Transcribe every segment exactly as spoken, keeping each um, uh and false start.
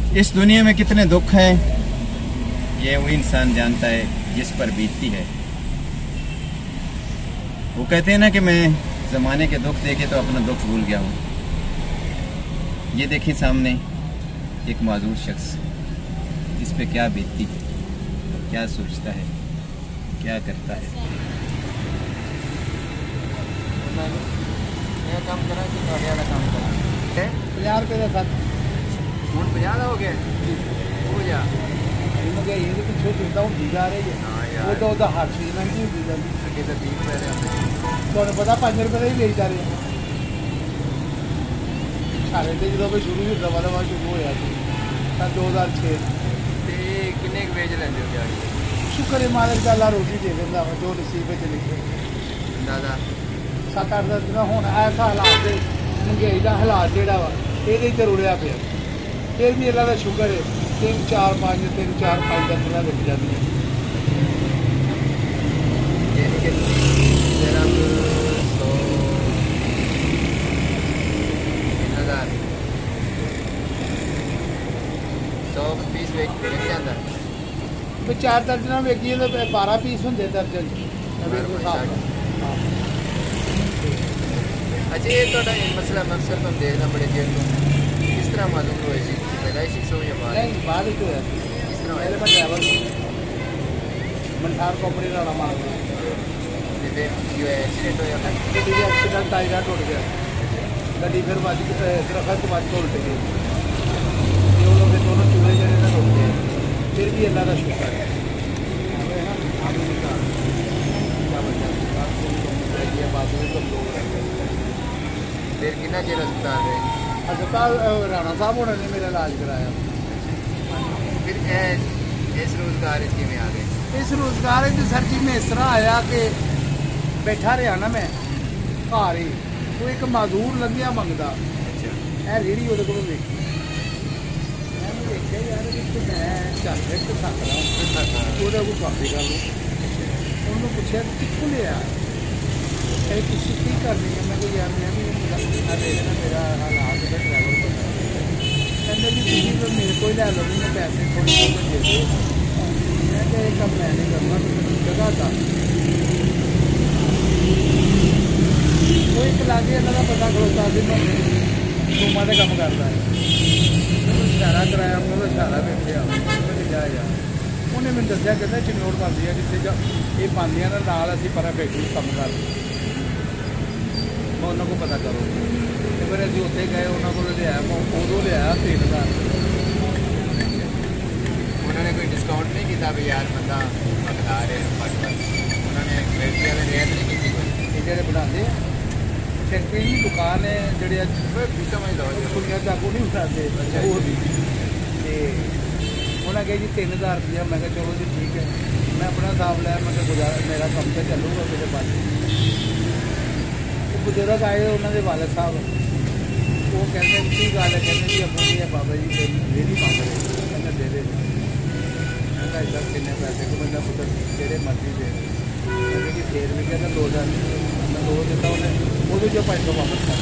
इस दुनिया में कितने दुख हैं ये वो इंसान जानता है जिस पर बीतती है। वो कहते हैं ना कि मैं ज़माने के दुख देखे तो अपना दुख भूल गया हूँ। ये देखिए सामने एक माजूर शख्स, इस पे क्या बीतती है, क्या सोचता है, क्या करता है। काम करा कि वाला काम करा पचास रुपये का सत्त हूँ पचास हो गया हो जा महंगाई के पिछों चिंता होती जा रही है। वो तो हर चीज़ महंगी होती जाती अगे तो बीस रुपये तुहानू पता पाँच रुपये का ही ले जा रहे हैं सारे तो जो भी शुरू दवा दवा शुरू होया सन दो हज़ार छे किन्ने वेच लेंदे हो दिहाड़ी। शुक्र है मालिक दा अल्लाह रोटी दे देंदा वा जो नसीब च लिखे दादा सत्त अठ दस दिन हुण ऐसा हालात महंगाई का हालात जोड़ा वा ये तो रुड़िया पे फिर भी अल्लाह का शुक्र है तीन चार पाँच तीन चार पाँच दस दिन लग जाती है। सौ पीस चार दर्जन वेखिए तो बारह पीस होंगे दर्जन। अच्छा ये तो मसला मकसद तुम देखना बड़े देर तो किस तरह मालूम हुए सी पैदाइशी सो या बाद नहीं बाद ही होया किस तरह पहले मैं ड्राइवर मनसार कंपनी का नाम आ फिर जो एक्सीडेंट होया गड्डी का एक्सीडेंट टायर टूट गया गड्डी फिर बज दरख्त बज के उल्ट गई जो लोग दोनों चूल्हे जड़े ना टूट गए फिर भी अल्लाह का शुक्र है। फिर कितना चेर अस्पताल रहे? अस्पताल राणा साहब होने ने मेरा इलाज कराया। फिर इस रोजगार में आ गए? इस रोजगार सर जी में इस तरह आया कि बैठा रहा ना मैं घर ही तो एक मजदूर लंघिया मंगता है रेहड़ी वो को देखी मैंने देखा यार कि मैं चल रहा तो थक रहा वो कोई काफी कर लूँ उन्होंने पूछा कितों लिया अरे किसी की करनी है मैं कोई यार मैं भी देखना मेरा हालात का ड्राइवर को कहते जी तुम तो मेरे को लै लो मैं पैसे थोड़े बहुत दे दो मैं क्या ये कम मैं नहीं करना जगह था वो एक लागे इन्होंने पता खड़ोता भी मैं रूमा का कम करता है इशारा कराया मैं इशारा वेखिया जा यार उन्हें मैंने दसिया कहना चिन्नौड़ पाती है जितने ये पादियाँ नाल असीं परा फैक्ट्री कम कर मैं उन्होंने को पता करो तो फिर अभी उत्थे गए उन्होंने को लिया उदों लिया तीन हज़ार उन्होंने कोई डिस्काउंट नहीं किया भी यार बंदा हकदार है उन्होंने फैक्ट्री वाले रियायत नहीं की कोई जो बनाते फैक्ट्री की दुकान है जोड़े समझ लो कुड़ियाँ चाकू नहीं बनाते वो भी उन्हें कहा जी तीन हज़ार रुपया मैं चलो जी ठीक है मैं अपना हिसाब लिया मैं गुजारा मेरा कम तो चलूगा मेरे पास बुजुर्ग आए उन्होंने वालद साहब वो कहते की गल है कहते जी अबू जी बाबा जी रेहड़ी मंग रहे कहते दे दे मैं कहा इधर किन्ने पैसे को बंदा पुत्र जेड़े मर्जी दे मैं कि फिर भी कहता दो हज़ार मैं दो दिता उन्हें वो जो पाँच सौ वापस कर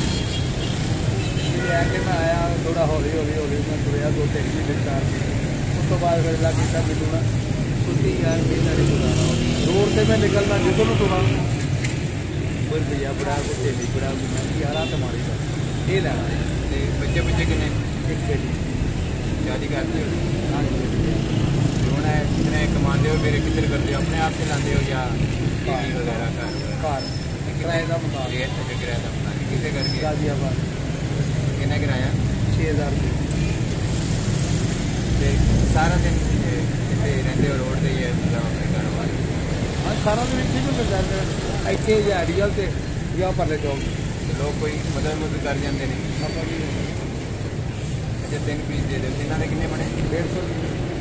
कि मैं आया थोड़ा हौली हौली हौली मैं तुरया दो तीन महीने चार महीने उस तो बाद फिर लग गया मैनू ना तुझी यार मेरा नहीं गुजारा रोड से मैं निकलना जिधर में तुरा कोई भैया बड़ा कोई तेली बड़ा मैं यार तो मारी ये लैना बच्चे बच्चे किन्ने एक बेटी शादी करते हो हाँ होना है कितने कमाते हो फिर किधर करते हो अपने आप से लाते हो या वगैरह घर किराए का मकान किराए का मकान किसे करके गाजियाबाद कितना किराया छः हज़ार रुपये सारा दिन कितने रहते हो रोड से ही मतलब अपने कारोबार हाँ सारा दिन इतने में मिल जाते हैं इतने रियल से या परले चौक लोग कोई मदद मुदद कर जाते हैं अच्छा तीन पीस दे दो तिना के कितने बने डेढ़ सौ